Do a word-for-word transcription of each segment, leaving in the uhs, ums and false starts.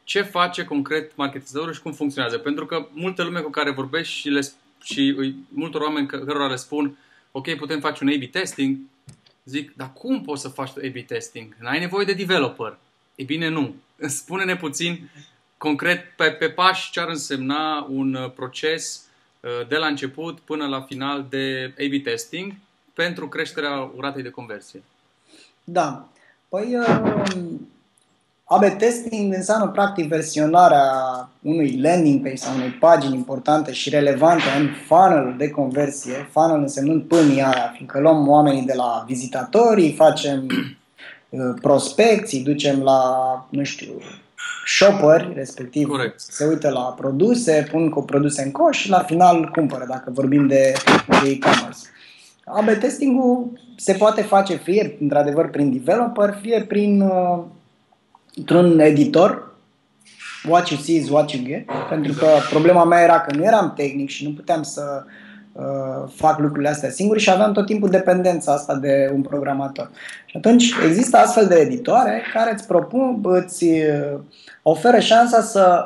ce face concret marketizatorul și cum funcționează. Pentru că multă lume cu care vorbești și, le, și multor oameni cărora le spun ok, putem face un A B testing, zic, dar cum poți să faci A B testing? N-ai nevoie de developer. E bine, nu. Spune-ne puțin concret pe, pe pași ce ar însemna un proces de la început până la final de A B testing pentru creșterea ratei de conversie. Da. Păi A B testing înseamnă practic versionarea unui landing page sau unei pagini importante și relevante în funnel de conversie, funnel însemnând pâinii aia, fiindcă luăm oamenii de la vizitatori, îi facem prospecții, îi ducem la, nu știu, shopper, respectiv Corect. Se uită la produse, pun cu produse în coș și la final cumpără, dacă vorbim de, de e-commerce. A B testing-ul se poate face fie într-adevăr prin developer, fie prin uh, într-un editor. What you see is what you get. Pentru că problema mea era că nu eram tehnic și nu puteam să uh, fac lucrurile astea singur și aveam tot timpul dependența asta de un programator. Și atunci există astfel de editoare care îți propun, îți uh, oferă șansa să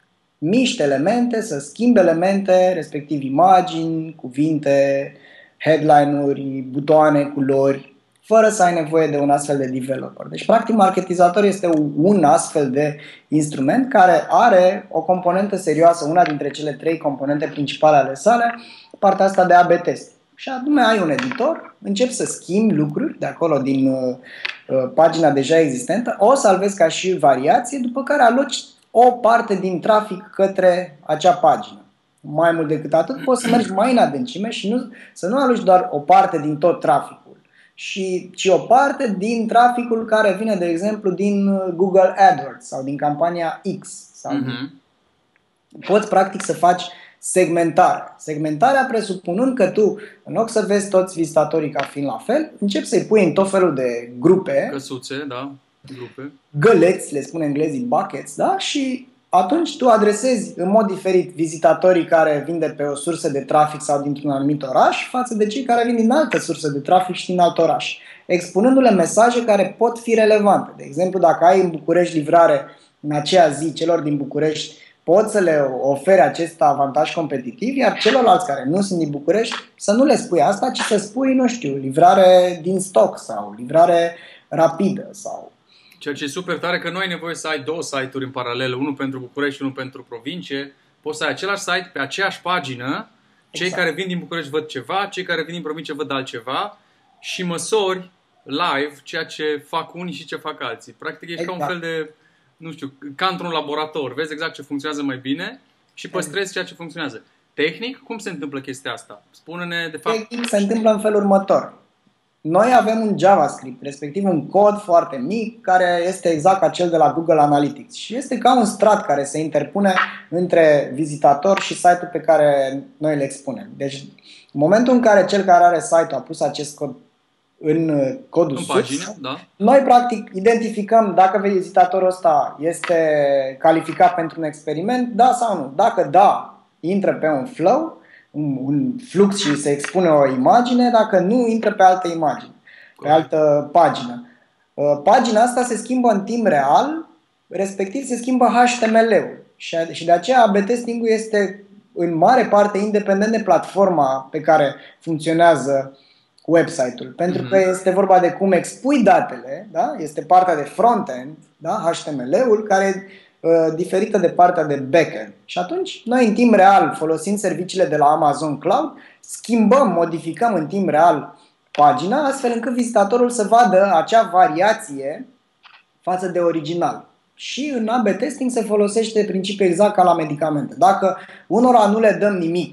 miște elemente, să schimbi elemente, respectiv imagini, cuvinte, headline-uri, butoane, culori, fără să ai nevoie de un astfel de developer. Deci, practic, marketizator este un astfel de instrument care are o componentă serioasă, una dintre cele trei componente principale ale sale, partea asta de A B test. Și anume ai un editor, începi să schimbi lucruri de acolo din uh, pagina deja existentă, o salvezi ca și variație, după care aloci o parte din trafic către acea pagină. Mai mult decât atât, poți să mergi mai în adâncime și nu, să nu aloci doar o parte din tot traficul, și, ci o parte din traficul care vine, de exemplu, din Google AdWords sau din campania X. Sau Mm-hmm. din... Poți, practic, să faci segmentare. Segmentarea presupunând că tu, în loc să vezi toți vizitatorii ca fiind la fel, începi să-i pui în tot felul de grupe, căsuțe, da, grupe, găleți, le spun englezii buckets, da? Și atunci tu adresezi în mod diferit vizitatorii care vin de pe o sursă de trafic sau dintr-un anumit oraș față de cei care vin din altă sursă de trafic și din alt oraș, expunându-le mesaje care pot fi relevante. De exemplu, dacă ai în București livrare în aceea zi celor din București, poți să le oferi acest avantaj competitiv, iar celorlalți care nu sunt din București să nu le spui asta, ci să spui, nu știu, livrare din stoc sau livrare rapidă sau... Ceea ce e super tare că nu ai nevoie să ai două site-uri în paralel, unul pentru București și unul pentru provincie. Poți să ai același site pe aceeași pagină, cei exact. Care vin din București văd ceva, cei care vin din provincie văd altceva și măsori live ceea ce fac unii și ce fac alții. Practic ești exact. Ca un fel de, nu știu, ca într-un laborator. Vezi exact ce funcționează mai bine și păstrezi ceea ce funcționează. Tehnic, cum se întâmplă chestia asta? Spune-ne de fapt... Tehnic se întâmplă în felul următor. Noi avem un JavaScript, respectiv un cod foarte mic, care este exact ca cel de la Google Analytics. Și este ca un strat care se interpune între vizitator și site-ul pe care noi le expunem. Deci, în momentul în care cel care are site-ul a pus acest cod în codul în sus, pagină, da. Noi practic identificăm dacă vizitatorul ăsta este calificat pentru un experiment, da sau nu. Dacă da, intră pe un flow, un, un flux și se expune o imagine, dacă nu, intră pe altă imagine, pe altă pagină. Pagina asta se schimbă în timp real, respectiv se schimbă H T M L-ul și de aceea A B testing-ul este în mare parte independent de platforma pe care funcționează website-ul, pentru că este vorba de cum expui datele, da? Este partea de front-end, da? H T M L-ul, care e uh, diferită de partea de back-end. Și atunci, noi în timp real, folosind serviciile de la Amazon Cloud, schimbăm, modificăm în timp real pagina, astfel încât vizitatorul să vadă acea variație față de original. Și în A B testing se folosește principiul exact ca la medicamente. Dacă unora nu le dăm nimic,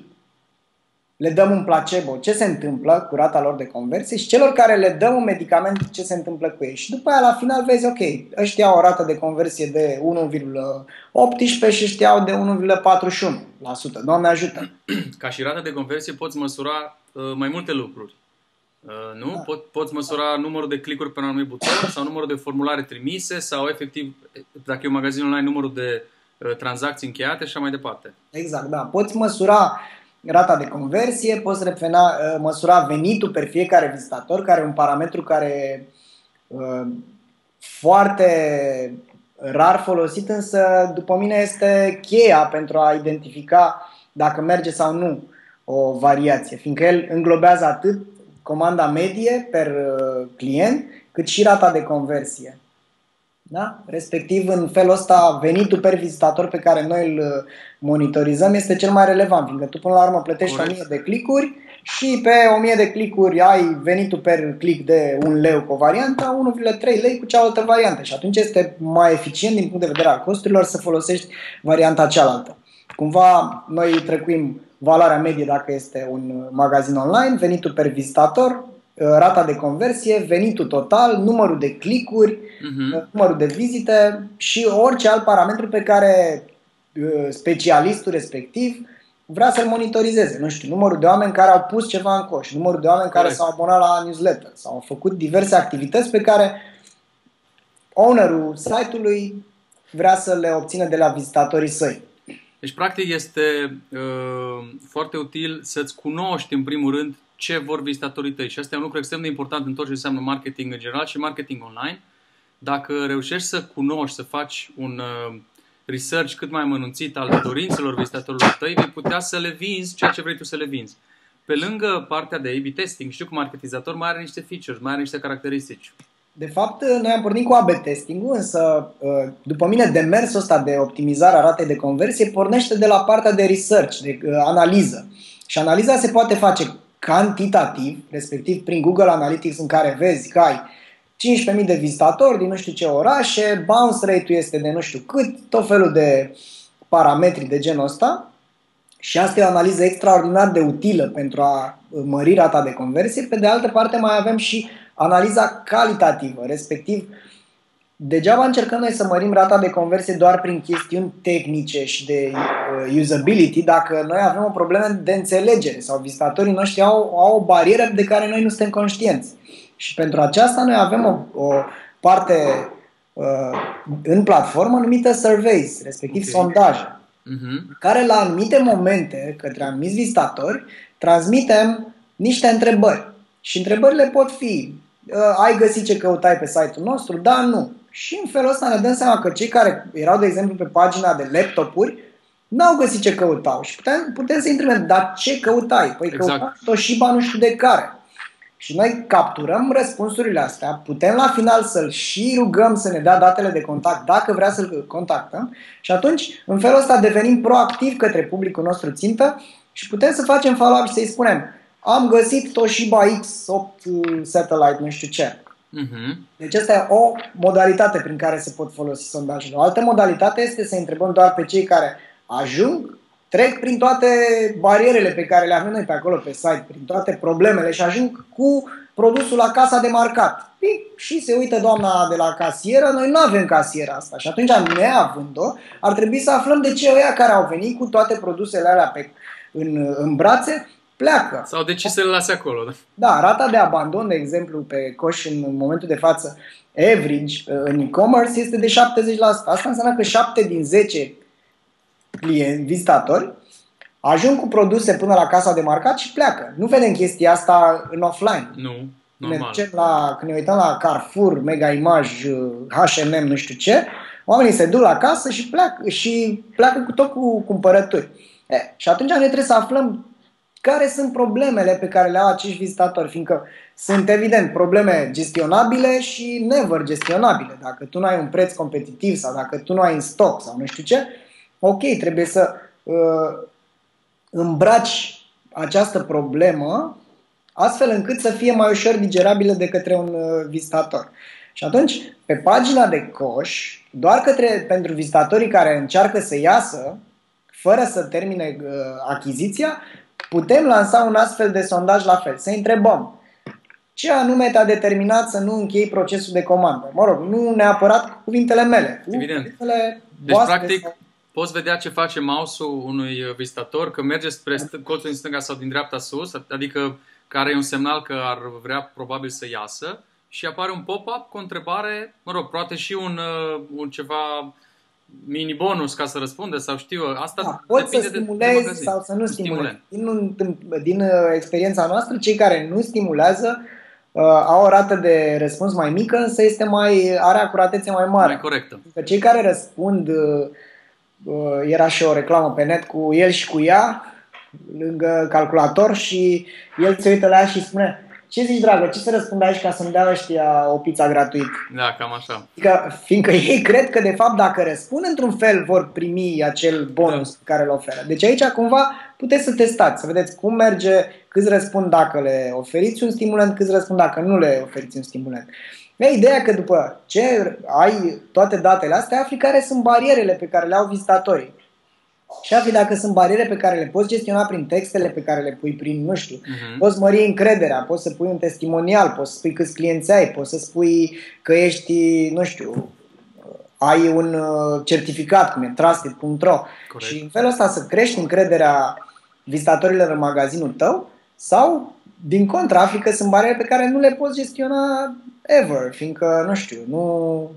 le dăm un placebo, ce se întâmplă cu rata lor de conversie, și celor care le dăm un medicament, ce se întâmplă cu ei. Și după aia la final vezi, ok, ăștia au o rată de conversie de unu virgulă optsprezece și ăștia au de unu virgulă patruzeci și unu la sută. Doamne ajută! Ca și rata de conversie poți măsura uh, mai multe lucruri. Uh, nu? Da. Pot, poți măsura numărul de clicuri pe un anumit buton sau numărul de formulare trimise sau efectiv, dacă e un magazin online, numărul de uh, tranzacții încheiate și așa mai departe. Exact, da. Poți măsura rata de conversie, poți refena, măsura venitul per fiecare vizitator, care e un parametru care uh, foarte rar folosit, însă după mine este cheia pentru a identifica dacă merge sau nu o variație, fiindcă el înglobează atât comanda medie per client, cât și rata de conversie. Da? Respectiv, în felul ăsta, venitul per vizitator pe care noi îl monitorizăm este cel mai relevant, fiindcă tu până la urmă plătești o mie de clicuri și pe o mie de clicuri ai venitul per click de un leu cu o variantă, unu virgulă trei lei cu cealaltă variantă și atunci este mai eficient din punct de vedere al costurilor să folosești varianta cealaltă. Cumva noi trecuim valoarea medie dacă este un magazin online, venitul per vizitator, rata de conversie, venitul total, numărul de clicuri, uh-huh. numărul de vizite și orice alt parametru pe care specialistul respectiv vrea să-l monitorizeze. Nu știu, numărul de oameni care au pus ceva în coș, numărul de oameni care s-au abonat la newsletter sau au făcut diverse activități pe care ownerul site-ului vrea să le obțină de la vizitatorii săi. Deci, practic, este uh, foarte util să-ți cunoști, în primul rând, ce vor vizitatorii tăi. Și asta e un lucru extrem de important în tot ce înseamnă marketing în general și marketing online. Dacă reușești să cunoști, să faci un uh, research cât mai amănunțit al dorințelor vizitatorilor tăi, vei putea să le vinzi ceea ce vrei tu să le vinzi. Pe lângă partea de A B testing, știu că marketizator mai are niște features, mai are niște caracteristici. De fapt, noi am pornit cu A B testing-ul, însă, după mine, demersul ăsta de optimizare a ratei de conversie pornește de la partea de research, de analiză. Și analiza se poate face cantitativ, respectiv prin Google Analytics, în care vezi că ai cincisprezece mii de vizitatori din nu știu ce orașe, bounce rate-ul este de nu știu cât, tot felul de parametri de genul ăsta. Și asta e o analiză extraordinar de utilă pentru a mări rata de conversie. Pe de altă parte mai avem și analiza calitativă, respectiv degeaba încercăm noi să mărim rata de conversie doar prin chestiuni tehnice și de usability dacă noi avem o problemă de înțelegere sau vizitatorii noștri au, au o barieră de care noi nu suntem conștienți. Și pentru aceasta noi avem o, o parte uh, în platformă numită surveys, respectiv okay. sondaje, uh-huh. care la anumite momente, către anumiți vizitatori, transmitem niște întrebări. Și întrebările pot fi: ai găsit ce căutai pe site-ul nostru? Da, nu. Și în felul ăsta ne dăm seama că cei care erau, de exemplu, pe pagina de laptopuri n-au găsit ce căutau. Și putem, putem să intrăm, dar ce căutai? Păi exact. Căutai Toshiba nu știu de care. Și noi capturăm răspunsurile astea, putem la final să-l și rugăm să ne dea datele de contact dacă vrea să-l contactăm și atunci în felul ăsta devenim proactivi către publicul nostru țintă și putem să facem follow-up și să-i spunem: am găsit Toshiba X opt Satellite, nu știu ce. Uh-huh. Deci asta e o modalitate prin care se pot folosi sondajele. O altă modalitate este să întrebăm doar pe cei care ajung, trec prin toate barierele pe care le avem noi pe acolo pe site, prin toate problemele și ajung cu produsul la casa de marcat. Și se uită doamna de la casieră, noi nu avem casiera asta. Și atunci, neavând-o, ar trebui să aflăm de ce ăia care au venit cu toate produsele alea pe, în, în brațe pleacă. Sau de ce să le lase acolo. Da? Da, rata de abandon, de exemplu, pe coș în momentul de față, average, în e-commerce, este de șaptezeci la sută. Asta înseamnă că șapte din zece clienți, vizitatori, ajung cu produse până la casa de marcat și pleacă. Nu vedem chestia asta în offline. Nu, normal. Ne la, când ne uităm la Carrefour, Mega Image, H and M, nu știu ce, oamenii se duc la casă și pleacă, și pleacă cu tot cu cumpărături. E, și atunci ne trebuie să aflăm care sunt problemele pe care le au acești vizitatori, fiindcă sunt evident probleme gestionabile și never gestionabile. Dacă tu nu ai un preț competitiv sau dacă tu nu ai în stoc sau nu știu ce, ok, trebuie să uh, îmbraci această problemă astfel încât să fie mai ușor digerabilă de către un uh, vizitator. Și atunci, pe pagina de coș, doar către, pentru vizitatorii care încearcă să iasă, fără să termine uh, achiziția, putem lansa un astfel de sondaj la fel. Să întrebăm: ce anume te-a determinat să nu închei procesul de comandă? Mă rog, nu neapărat cu cuvintele mele. Evident. Cuvintele deci, practic, sau... poți vedea ce face mouse-ul unui vizitator, că merge spre colțul din stânga sau din dreapta sus, adică care e un semnal că ar vrea probabil să iasă, și apare un pop-up cu o întrebare, mă rog, poate și un, un ceva mini bonus ca să răspunde sau știu, asta da, poți să stimulezi de, de sau să nu stimulezi. Din, din experiența noastră, cei care nu stimulează uh, au o rată de răspuns mai mică, însă este mai, are acuratețe mai mare. Mai corectă. Că cei care răspund, uh, uh, era și o reclamă pe net cu el și cu ea, lângă calculator, și el se uită la ea și spune: ce zici, dragă, ce să răspund aici ca să-mi dea ăștia o pizza gratuit? Da, cam așa. Adică, fiindcă ei cred că, de fapt, dacă răspund într-un fel, vor primi acel bonus da. pe care îl oferă. Deci aici, cumva, puteți să testați, să vedeți cum merge, câți răspund dacă le oferiți un stimulant, câți răspund dacă nu le oferiți un stimulant. E ideea că după ce ai toate datele astea, afli care sunt barierele pe care le au vizitatorii. Și afli dacă sunt bariere pe care le poți gestiona prin textele pe care le pui prin, nu știu, uh-huh. poți mări încrederea, poți să pui un testimonial, poți să spui câți clienți ai, poți să spui că ești, nu știu, ai un certificat, cum e trusted punct ro. Și în felul ăsta să crești încrederea vizitatorilor în magazinul tău, sau, din contra, afli că sunt bariere pe care nu le poți gestiona ever, fiindcă, nu știu, nu...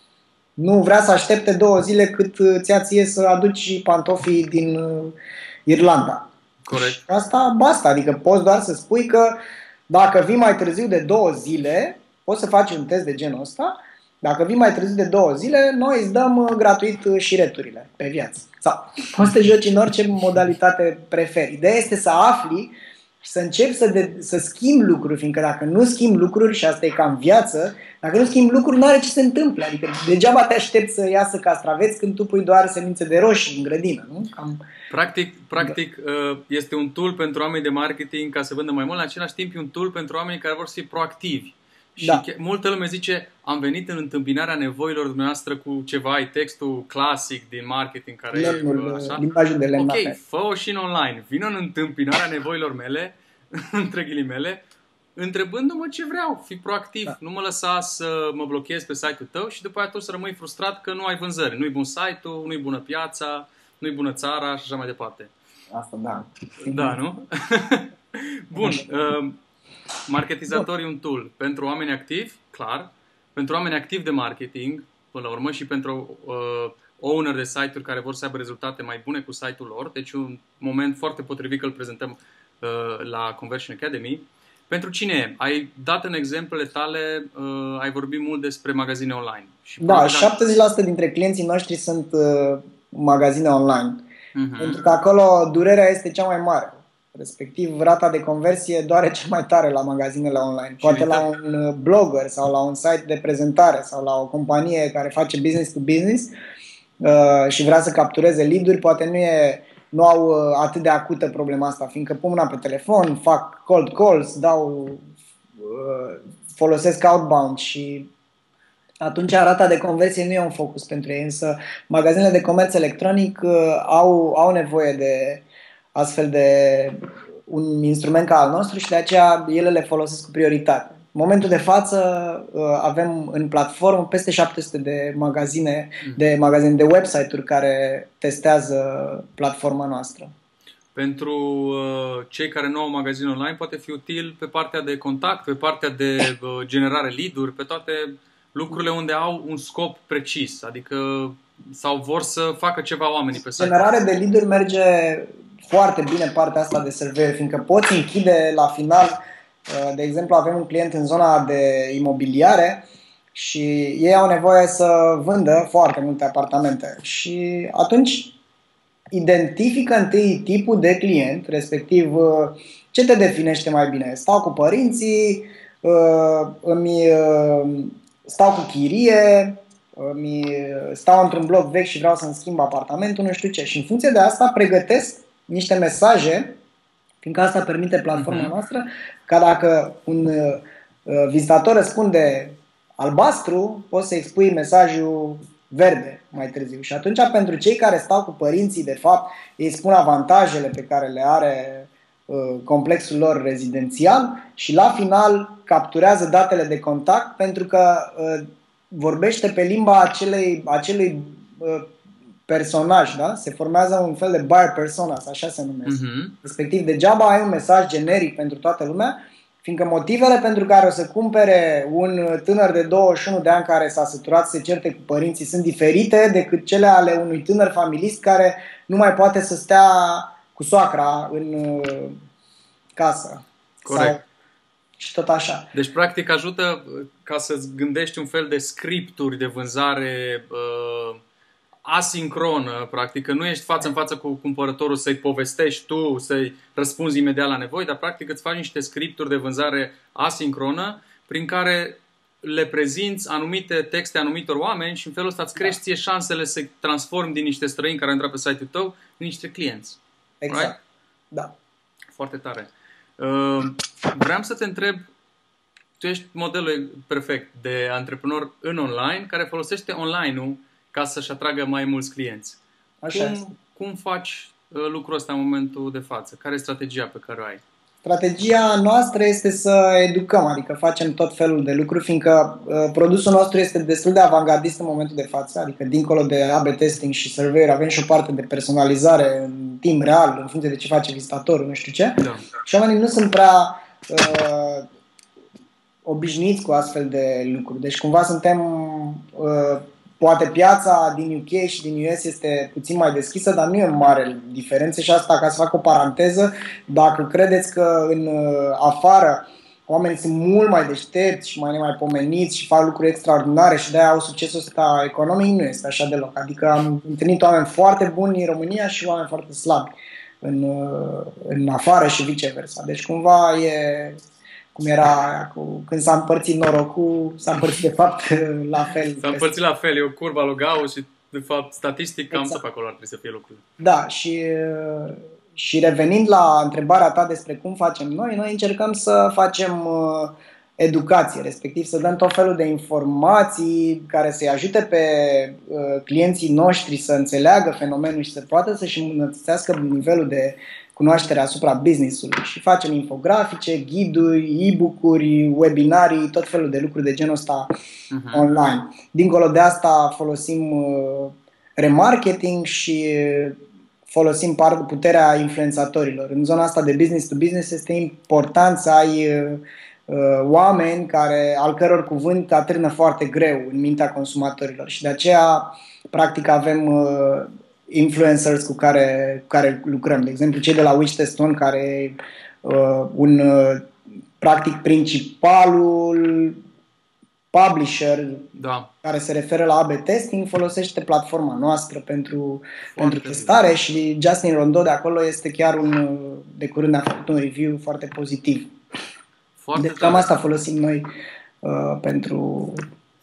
Nu vrea să aștepte două zile cât ți-a ție să aduci pantofii din Irlanda. Corect. Asta basta, adică poți doar să spui că dacă vii mai târziu de două zile, poți să faci un test de genul ăsta, dacă vii mai târziu de două zile, noi îți dăm gratuit șireturile pe viață. Sau poți să te joci în orice modalitate preferi. Ideea este să afli și să începi să, de, să schimbi lucruri, fiindcă dacă nu schimbi lucruri, și asta e ca în viață, dacă nu schimbi lucruri, nu are ce se întâmplă. Adică degeaba te aștepți să iasă castraveți când tu pui doar semințe de roșii în grădină. Nu? Cam... Practic, practic este un tool pentru oameni de marketing ca să vândă mai mult, în același timp e un tool pentru oameni care vor să fie proactivi. Și da. multă lume zice: am venit în întâmpinarea nevoilor dumneavoastră cu ceva, ai textul clasic din marketing care Lemnul, e așa. Limbajul de lemn. Ok, fă-o și în online. Vină în întâmpinarea nevoilor mele, între ghilimele, întrebându-mă ce vreau. Fii proactiv. Da. Nu mă lăsa să mă blochez pe site-ul tău și după aia tu să rămâi frustrat că nu ai vânzări. Nu-i bun site-ul, nu-i bună piața, nu-i bună țara și așa mai departe. Asta da. Da, nu? Bun. Uh, Marketizator e un tool pentru oameni activi, clar, pentru oameni activi de marketing, până la urmă, și pentru uh, owner de site-uri care vor să aibă rezultate mai bune cu site-ul lor. Deci un moment foarte potrivit că îl prezentăm uh, la Conversion Academy. Pentru cine e? Ai dat în exemplele tale, uh, ai vorbit mult despre magazine online. Și da, șaptezeci la sută dintre clienții noștri sunt uh, magazine online. Uh-huh. Pentru că acolo durerea este cea mai mare. Respectiv, rata de conversie doare cel mai tare la magazinele online. Poate la un blogger sau la un site de prezentare sau la o companie care face business to business uh, și vrea să captureze lead-uri, poate nu, e, nu au uh, atât de acută problema asta, fiindcă pun mâna pe telefon, fac cold calls, dau, uh, folosesc outbound și atunci rata de conversie nu e un focus pentru ei. Însă magazinele de comerț electronic uh, au, au nevoie de astfel de un instrument ca al nostru și de aceea ele le folosesc cu prioritate. În momentul de față avem în platformă peste șapte sute de magazine, de magazine, de website-uri care testează platforma noastră. Pentru uh, cei care nu au magazin online poate fi util pe partea de contact, pe partea de uh, generare lead-uri, pe toate lucrurile unde au un scop precis, adică sau vor să facă ceva oamenii pe site. Generare de lead-uri merge foarte bine partea asta de survey, fiindcă poți închide la final. De exemplu, avem un client în zona de imobiliare și ei au nevoie să vândă foarte multe apartamente și atunci identifică întâi tipul de client, respectiv ce te definește mai bine. Stau cu părinții, îmi stau cu chirie, îmi stau într-un bloc vechi și vreau să-mi schimb apartamentul, nu știu ce. Și în funcție de asta pregătesc niște mesaje, fiindcă asta permite platforma noastră, ca dacă un uh, vizitator răspunde albastru, poți să expui mesajul verde mai târziu. Și atunci, pentru cei care stau cu părinții, de fapt, ei spun avantajele pe care le are uh, complexul lor rezidențial și la final capturează datele de contact, pentru că uh, vorbește pe limba acelei, acelui uh, personaj, da? Se formează un fel de buyer personas, așa se numește. Uh-huh. Respectiv, degeaba ai un mesaj generic pentru toată lumea, fiindcă motivele pentru care o să cumpere un tânăr de douăzeci și unu de ani care s-a săturat să se certe cu părinții sunt diferite decât cele ale unui tânăr familist care nu mai poate să stea cu soacra în casă. Corect. Sau... și tot așa. Deci, practic, ajută ca să-ți gândești un fel de scripturi de vânzare uh, asincronă, practic, că nu ești față în față cu cumpărătorul să-i povestești tu, să-i răspunzi imediat la nevoi, dar, practic, îți faci niște scripturi de vânzare asincronă prin care le prezinți anumite texte anumitor oameni și în felul ăsta îți crești ție șansele să-i transformi din niște străini care intră pe site-ul tău în niște clienți. Exact. Right? Da. Foarte tare. Uh, vreau să te întreb, tu ești modelul perfect de antreprenor în online care folosește online-ul ca să-și atragă mai mulți clienți. Așa cum, este. cum faci uh, lucrul ăsta în momentul de față? Care e strategia pe care o ai? Strategia noastră este să educăm, adică facem tot felul de lucruri, fiindcă uh, produsul nostru este destul de avangardist în momentul de față, adică dincolo de A B testing și survey avem și o parte de personalizare în timp real, în funcție de ce face vizitatorul, nu știu ce. Da. Și oamenii nu sunt prea uh, obișnuiți cu astfel de lucruri. Deci cumva suntem... Uh, Poate piața din U K și din U S este puțin mai deschisă, dar nu e mare diferență și asta, ca să fac o paranteză, dacă credeți că în afară oamenii sunt mult mai deștepți și mai nemaipomeniți și fac lucruri extraordinare și de-aia au succesul ăsta economic, nu este așa deloc. Adică am întâlnit oameni foarte buni în România și oameni foarte slabi în, în afară și viceversa. Deci cumva e... cum era aia cu, când s-a împărțit norocul, s-a împărțit de fapt la fel. S-a împărțit la fel, e o curba lui Gauss și de fapt statistic cam Exact. pe acolo ar trebui să fie lucrurile. Da, și, și revenind la întrebarea ta despre cum facem noi, noi încercăm să facem uh, educație, respectiv să dăm tot felul de informații care să-i ajute pe uh, clienții noștri să înțeleagă fenomenul și să poată să-și îmbunătățească nivelul de cunoaștere asupra business-ului. Și facem infografice, ghiduri, e-book-uri, webinarii, tot felul de lucruri de genul ăsta uh-huh. online. Dincolo de asta folosim uh, remarketing și folosim puterea influențatorilor. În zona asta de business to business este important să ai uh, oameni care, al căror cuvânt atârnă foarte greu în mintea consumatorilor și de aceea practic avem uh, influencers cu care, cu care lucrăm. De exemplu, cei de la Wish Test On, care uh, un uh, practic principalul publisher da. care se referă la A B testing folosește platforma noastră pentru, pentru testare și Justin Rondeau de acolo este chiar un, de curând a făcut un review foarte pozitiv. Foarte deci cam asta folosim noi uh, pentru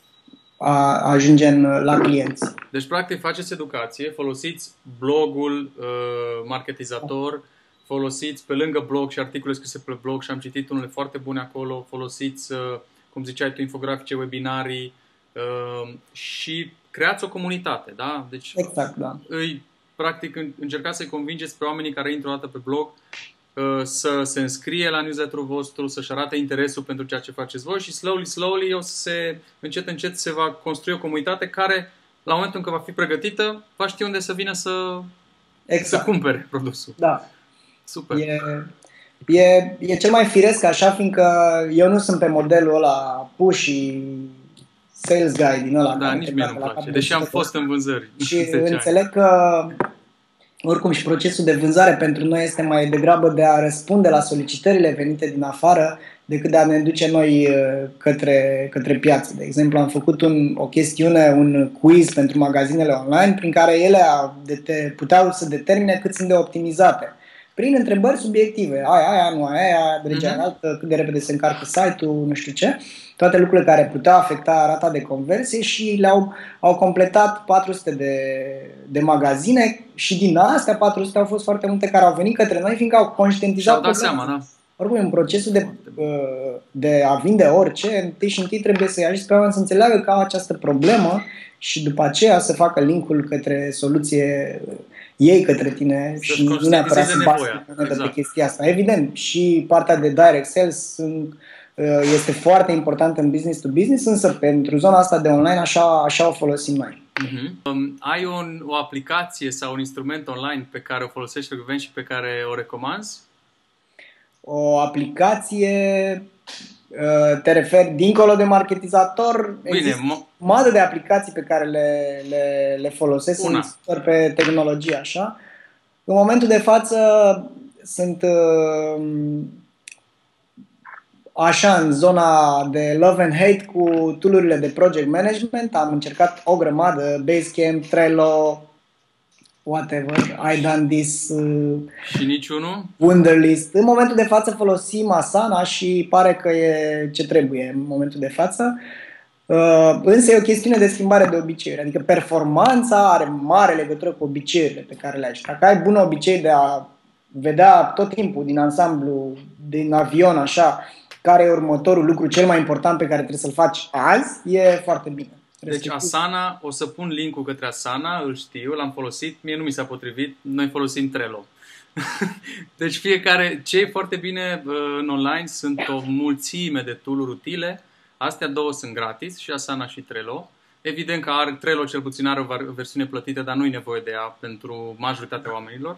a ajunge în, la clienți. Deci practic faceți educație, folosiți blogul uh, Marketizator, folosiți pe lângă blog și articole scrise pe blog și am citit unele foarte bune acolo, folosiți uh, cum ziceai tu, infografice, webinarii uh, și creați o comunitate, da? Deci, exact, da. Îi, practic, încercați să-i convingeți pe oamenii care intră o dată pe blog uh, să se înscrie la newsletter-ul vostru, să-și arate interesul pentru ceea ce faceți voi și slowly, slowly, o să se, încet, încet se va construi o comunitate care, la momentul în care va fi pregătită, va ști unde să vină să, exact. să cumpere produsul. Da. Super. E... E, e cel mai firesc așa, fiindcă eu nu sunt pe modelul ăla pushy sales guy din ăla. Da, nici mie nu-mi place, deși am fost în vânzări. Și înțeleg că oricum și procesul de vânzare pentru noi este mai degrabă de a răspunde la solicitările venite din afară decât de a ne duce noi către, către piață. De exemplu, am făcut un, o chestiune, un quiz pentru magazinele online prin care ele puteau să determine cât sunt de optimizate. Prin întrebări subiective, aia, aia, nu aia, aia, dregea uh-huh. altă, cât de repede se încarcă site-ul, nu știu ce, toate lucrurile care puteau afecta rata de conversie și le-au au completat patru sute de, de magazine și din astea patru sute au fost foarte multe care au venit către noi, fiindcă au conștientizat. Și-au dat seama, da. Oricum, în procesul de, de a vinde orice, întâi și întâi trebuie să-i ajuți pe oameni să înțeleagă că au această problemă și după aceea să facă linkul către soluție ei către tine să și nu neapărat să bați exact. pe chestia asta. Evident, și partea de direct sales este foarte importantă în business to business, însă pentru zona asta de online așa, așa o folosim noi. Uh-huh. Um, ai un, o aplicație sau un instrument online pe care o folosești frecvent și pe care o recomanzi? O aplicație... Te referi dincolo de Marketizator? Bine, o madă de aplicații pe care le, le, le folosesc, Una. sunt pe tehnologie, așa. În momentul de față sunt uh, așa, în zona de love and hate cu tool-urile de project management, am încercat o grămadă, Basecamp, Trello, whatever, I done this, uh, Și niciunul? Wunderlist. În momentul de față folosim Asana și pare că e ce trebuie în momentul de față. Uh, însă e o chestiune de schimbare de obiceiuri, adică performanța are mare legătură cu obiceiurile pe care le ai. Dacă ai bun obicei de a vedea tot timpul din ansamblu, din avion, așa, care e următorul lucru cel mai important pe care trebuie să-l faci azi, e foarte bine. Deci Asana, o să pun link-ul către Asana, îl știu, l-am folosit, mie nu mi s-a potrivit, noi folosim Trello. Deci fiecare, ce e foarte bine în online sunt o mulțime de tool-uri utile, astea două sunt gratis, și Asana și Trello. Evident că are, Trello cel puțin are o versiune plătită, dar nu e nevoie de ea pentru majoritatea oamenilor.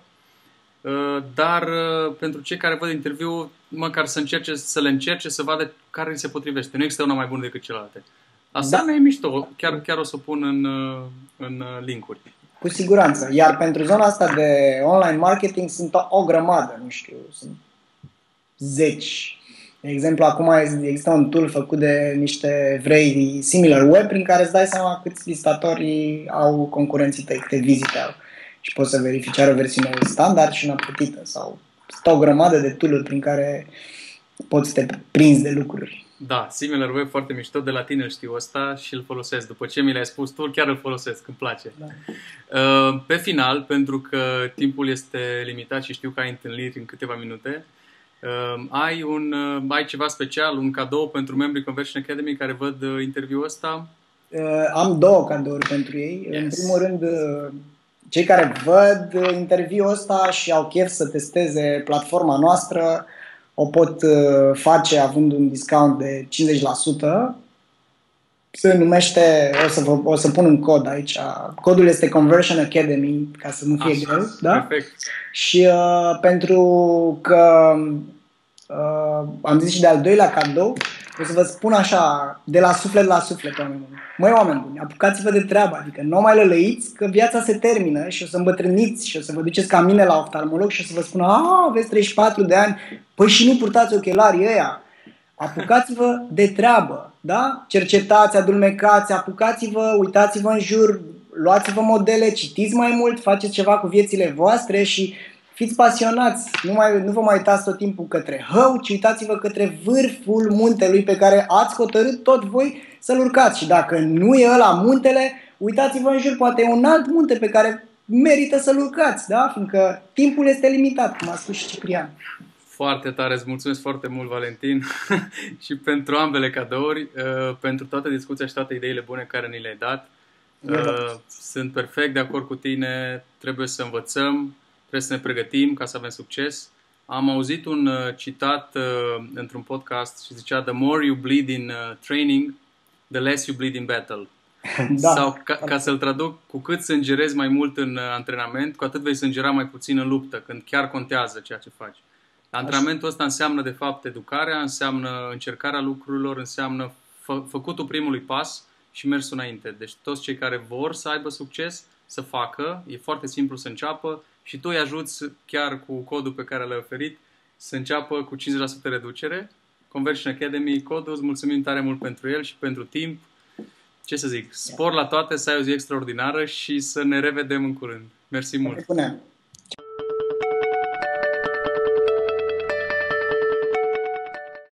Dar pentru cei care văd interviul, măcar să încerce, să le încerce, să vadă care îi se potrivește. Nu există una mai bună decât celelalte. Asana da. E mișto, chiar, chiar o să o pun în, în linkuri. Cu siguranță. Iar pentru zona asta de online marketing sunt o, o grămadă, nu știu, sunt zeci. De exemplu, acum există un tool făcut de niște evrei, SimilarWeb, prin care îți dai seama câți vizitatori au concurenții tăi, câte vizite au. Și poți să verifici, are o versiune standard și una plătită. Sau sunt o grămadă de tool-uri prin care poți să te prinzi de lucruri. Da, SimilarWeb foarte mișto, de la tine știu ăsta și îl folosesc. După ce mi l-ai spus tu, chiar îl folosesc, îmi place. Da. Pe final, pentru că timpul este limitat și știu că ai întâlniri în câteva minute, ai, un, ai ceva special, un cadou pentru membrii Conversion Academy care văd interviul ăsta? Am două cadouri pentru ei. Yes. În primul rând, cei care văd interviul ăsta și au chef să testeze platforma noastră, o pot face având un discount de cincizeci la sută. Se numește, o să, vă, o să pun un cod aici. Codul este Conversion Academy, ca să nu fie Așa, greu. Da? Perfect. Și uh, pentru că uh, am zis și de al doilea cadou, o să vă spun așa, de la suflet la suflet, oameni buni. Măi, oameni buni, apucați-vă de treabă, adică nu mai lălăiți, că viața se termină și o să îmbătrâniți și o să vă duceți ca mine la oftalmolog și o să vă spună, a, aveți treizeci și patru de ani, păi și nu purtați ochelarii ăia. Apucați-vă de treabă, da? Cercetați, adulmecați, apucați-vă, uitați-vă în jur, luați-vă modele, citiți mai mult, faceți ceva cu viețile voastre și fiți pasionați. Nu, mai, nu vă mai uitați tot timpul către hău, ci uitați-vă către vârful muntelui pe care ați hotărât tot voi să-l urcați. Și dacă nu e ăla muntele, uitați-vă în jur, poate e un alt munte pe care merită să-l urcați, da? Fiindcă timpul este limitat, cum a spus și Ciprian. Foarte tare, îți mulțumesc foarte mult, Valentin, și pentru ambele cadouri, uh, pentru toată discuția și toate ideile bune care ni le-ai dat. Uh, sunt perfect de acord cu tine, trebuie să învățăm, trebuie să ne pregătim ca să avem succes. Am auzit un uh, citat uh, într-un podcast și zicea: The more you bleed in uh, training, the less you bleed in battle. Da. Sau ca, ca să-l traduc, cu cât sângerezi mai mult în uh, antrenament, cu atât vei sângera mai puțin în luptă, când chiar contează ceea ce faci. Antrenamentul ăsta înseamnă, de fapt, educarea, înseamnă încercarea lucrurilor, înseamnă fă, făcutul primului pas și mersul înainte. Deci toți cei care vor să aibă succes, să facă, e foarte simplu să înceapă și tu îi ajuți chiar cu codul pe care l-ai oferit să înceapă cu cincizeci la sută reducere. Conversion Academy, codul, îți mulțumim tare mult pentru el și pentru timp. Ce să zic, spor la toate, să ai o zi extraordinară și să ne revedem în curând. Mersi mult!